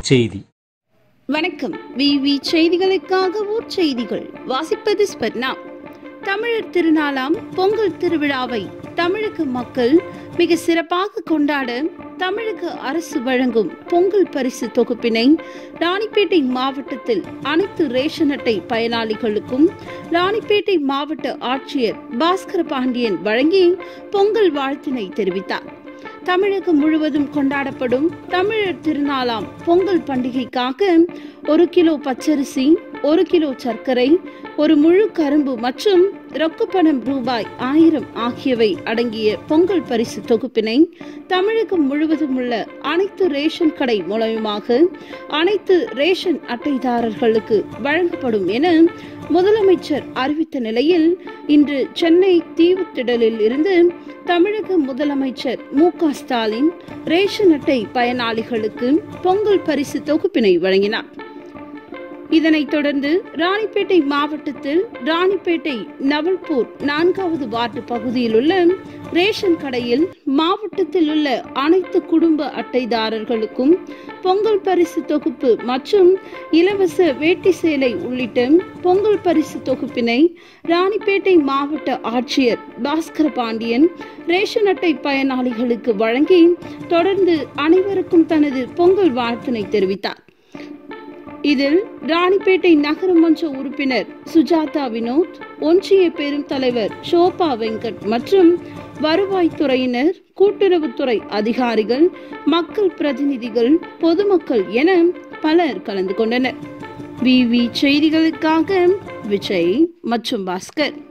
ஊர்செய்தி. வணக்கம். விவி செய்திகளுக்காக ஊர் செய்திகள் வாசிப்பது ஸ்பர்ணா. தமிழர் திருநாளாம் பொங்கல் திருவிழாவை தமிழக மக்கள் மிக சிறப்பாக கொண்டாட தமிழக அரசு வழங்கும் பொங்கல் பரிசு தொகுப்பினை ராணிப்பேட்டை மாவட்டத்தில் அனைத்து ரேஷன் அட்டை பயனாளிகளுக்கும் ராணிப்பேட்டை மாவட்ட ஆட்சியர் பாஸ்கர பாண்டியன் வழங்கி பொங்கல் வாழ்த்தினை தெரிவித்தார். தமிழகம் முழுவதும் கொண்டாடப்படும் தமிழர் திருநாளாம் பொங்கல் பண்டிகைக்காக 1 கிலோ பச்சரிசி, 1 கிலோ சர்க்கரை, ஒரு முழு கரும்பு மற்றும் ரொக்கப்பணம் ரூபாய் 1000 ஆகியவை அடங்கிய பொங்கல் பரிசு தொகுப்பினை தமிழகம் முழுவதும் உள்ள அனைத்து ரேஷன் கடை மூலமாக அனைத்து ரேஷன் அட்டைதாரர்களுக்கு வழங்கப்படும் என முதலமைச்சர் அறிவித்த நிலையில் இன்று சென்னை தீவுத்திடலில் இருந்து தமிழக முதலமைச்சர் மு.க. ஸ்டாலின் ரேஷன் அட்டை பயனாளிகளுக்கு பொங்கல் பரிசு தொகுப்பினை வழங்கினார். இதனைத் தொடர்ந்து ராணிப்பேட்டை மாவட்டத்தில் ராணிப்பேட்டை நவல்பூர் 4வது வார்டு பகுதியில் உள்ள ரேஷன் கடையில் மாவட்டத்தில் உள்ள அனைத்து குடும்ப அட்டைதாரர்களுக்கும் பொங்கல் பரிசு தொகுப்பு மற்றும் இலவச வேட்டி சேலை உள்ளிட்ட பொங்கல் பரிசு தொகுப்பினை ராணிப்பேட்டை மாவட்ட ஆட்சியர் பாஸ்கர பாண்டியன் ரேஷன் அட்டை பயனாளிகளுக்கு வழங்கி தொடர்ந்து அனைவருக்கும் தனது பொங்கல் வாழ்த்தினை தெரிவித்தார். இதில் ராணிப்பேட்டை நகரமன்ற உறுப்பினர் சுஜாதா வினோத், ஒன்றிய பெரும் தலைவர் ஷோபா வெங்கட் மற்றும் வருவாய்த்துறையினர், கூட்டுறவுத்துறை அதிகாரிகள், மக்கள் பிரதிநிதிகள், பொதுமக்கள் என பலர் கலந்து கொண்டனர். விவி செய்திகளுக்காக விஜய் மற்றும் பாஸ்கர்.